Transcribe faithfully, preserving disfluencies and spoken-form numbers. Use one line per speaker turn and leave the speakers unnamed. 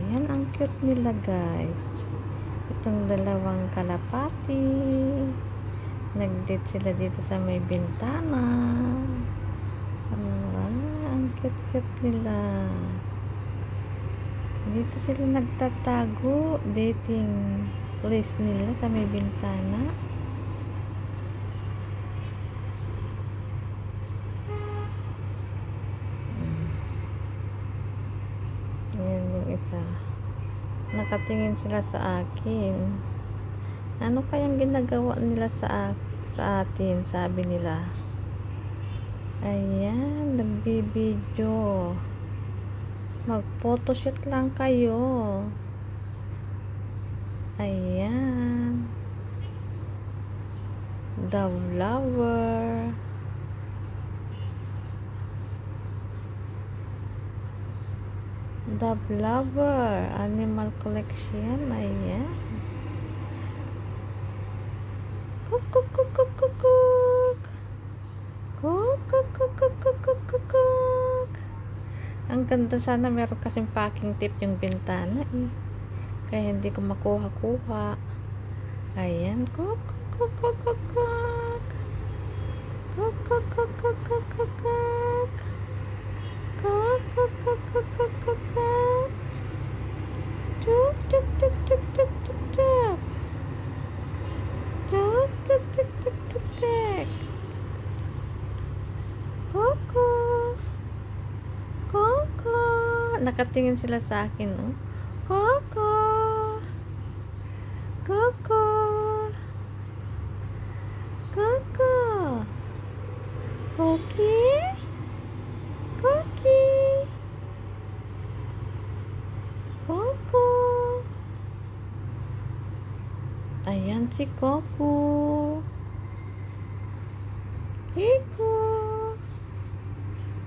Ayan, ang cute nila guys. Itong dalawang kalapati. Nag-date sila dito sa may bintana. Ah, ang cute-cute nila. Dito sila nagtatago. Dating place nila sa may bintana. Ayan yung isa. Nakatingin sila sa akin. Ano kayang ginagawa nila sa, sa atin? Sabi nila. Ayan, nagbibideo. Mag-photoshoot lang kayo. Ayan. Dove lover. Dove lover. Animal collection. Ayan. Kuk kuk kuk kuk kuk kuk. Kuk kuk kuk kuk kuk kuk kuk kuk. Ang ganda, sana meron kasing packing tip yung bintana eh. Kaya hindi ko makuha-kuha. Ayan. Kuk kuk kuk kuk kuk. Kuk kuk kuk kuk kuk kuk kuk. Kuk kuk kuk kuk kuk kuk kuk. Tuk tuk tuk tuk tuk tuk tuk. Tuk tuk tuk tuk tuk tuk. Koko. Koko. Nakatingin sila sa akin, no? Koko. Koko. Koko. Koki. Koki. Koko. Ayan si Koko. Kiko.